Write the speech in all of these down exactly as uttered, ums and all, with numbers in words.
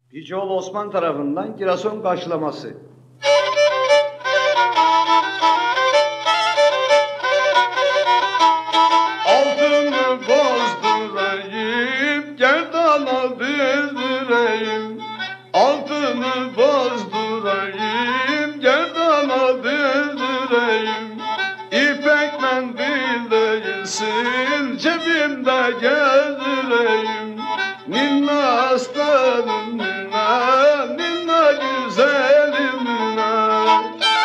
Hicioğlu Osman tarafından Girason karşılaması. Altını bozdurayım, gerdana dizdireyim. Altını bozdurayım, gerdana dizdireyim. İpek mendil değilsin, cebimde gezdireyim. Ninna aslanım, ninna, ninna güzelim ninna.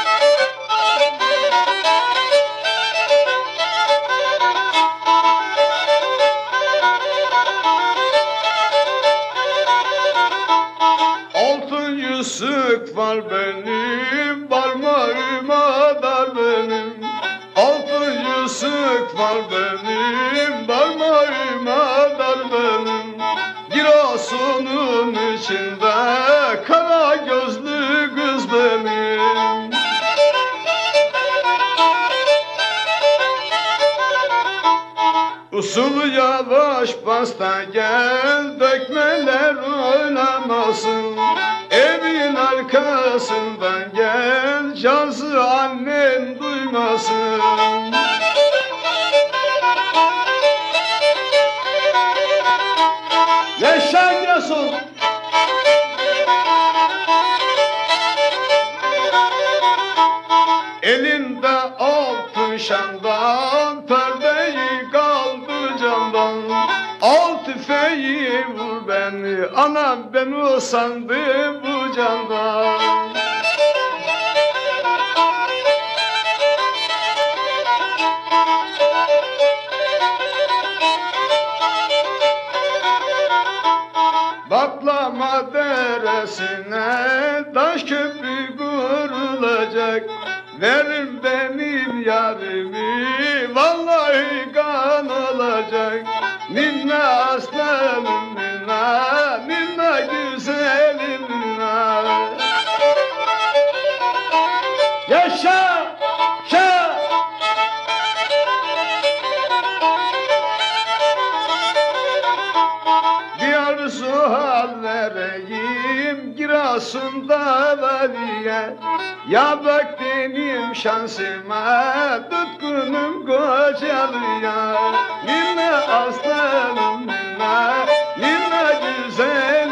Altın yüzük var benim, parmağıma dar benim. Altın yüzük var benim, parmağıma dar benim. Girasunun içinde kara gözlü kız benim. Usul yavaş basta gel, dökmeler oynamasın. Evin arkasından gel, cansı annen duymasın. Yaşa Girason! Elinde altın şandan, perdeyi kaldı candan. Al tüfeği vur beni, anam beni o sandı bu candan. Baklama deresine taş köprü kurulacak. Verin benim yarimi, vallahi kan olacak. Ninna aslanım ninna, ninna güzelim ninna. Yaşa! Yaşa! Bir arzu hal vereyim, Girasun'da valiye. Ya bak benim şansıma, tutkunum kocalıya. Ninna aslanım ninna, ninna güzel.